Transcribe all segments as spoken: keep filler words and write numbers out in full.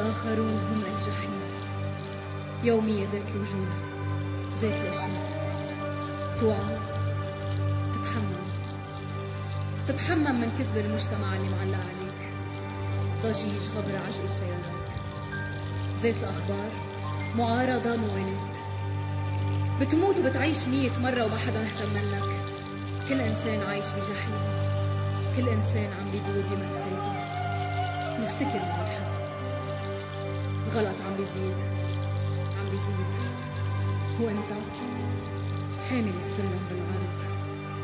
والآخرون هم الجحيم. يومية ذات الوجوه، ذات الأشياء. توعى، تتحمم تتحمم من كذب المجتمع اللي معلق عليك. ضجيج غبر عجقة سيارات، ذات الأخبار، معارضة موالات. بتموت وبتعيش مية مرة وما حدا مهتم لك. كل إنسان عايش بجحيم، كل إنسان عم بيدور بمأساته. نفتكر مع الحق غلط عم بيزيد عم بيزيد وانت حامل السلم بالعرض.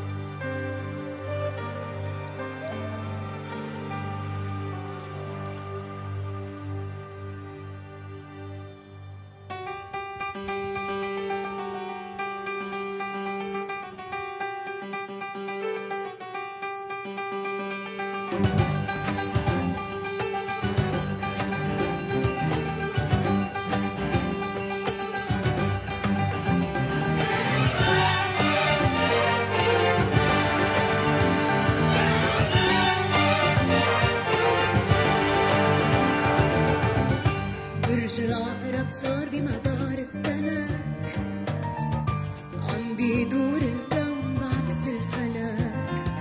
العقرب صار بمدار التنك، عم بيدور الكون بعكس الفلك،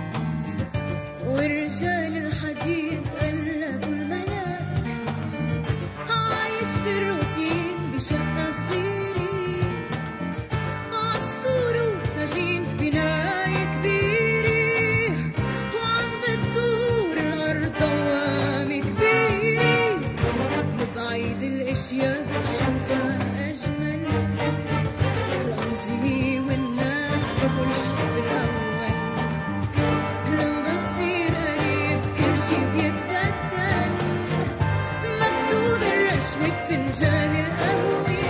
ورجال الحديد قلدوا الملك، عايش بالروتين بشقة صغيرة، عصفور وسجين بناية كبيرة، وعم بتدور الأرض دوامة كبيرة، نبعيد الاشياء بتشوفها اجمل، الانظمه والناس والحب الاول، لما تصير قريب كل شي بيتبدل، مكتوب الرشوه بفنجان القهوه،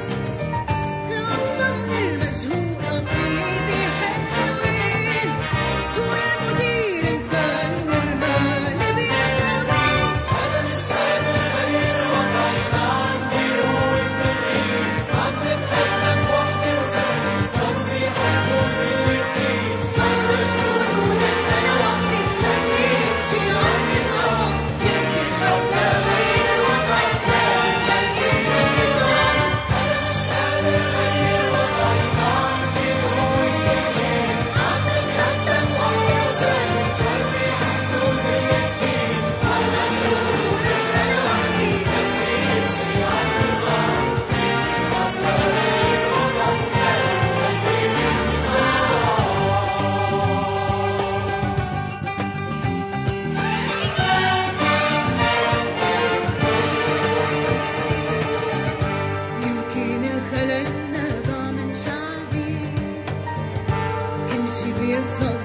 لقطه من المجهول قصيده حلوه، والمدير انسان والمال بيدوي. انا مش قادر اغير وضعي، يمكن الخلل نابع من شعبي، كل شي بيتصور